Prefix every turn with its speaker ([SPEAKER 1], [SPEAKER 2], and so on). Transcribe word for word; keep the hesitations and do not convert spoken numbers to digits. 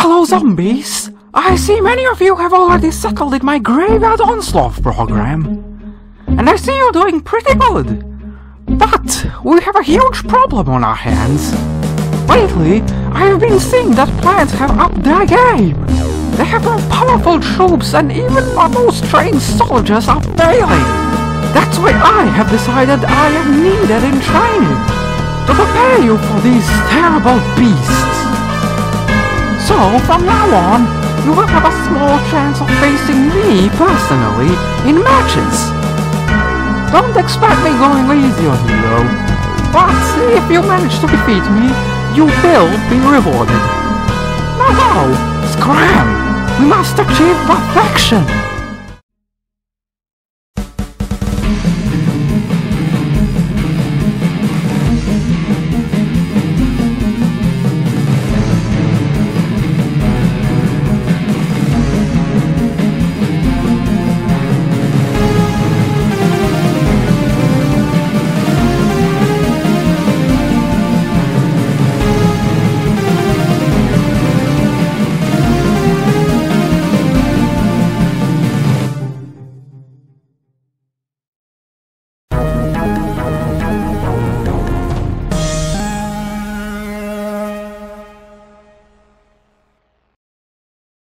[SPEAKER 1] Hello, zombies! I see many of you have already settled in my Graveyard Onslaught program. And I see you're doing pretty good. But we have a huge problem on our hands. Lately, I have been seeing that plants have upped their game. They have more powerful troops and even our most trained soldiers are failing. That's why I have decided I am needed in training to prepare you for these terrible beasts. So, from now on, you will have a small chance of facing me personally in matches. Don't expect me going easy on you though, but if you manage to defeat me, you will be rewarded. Now go, scram! We must achieve perfection!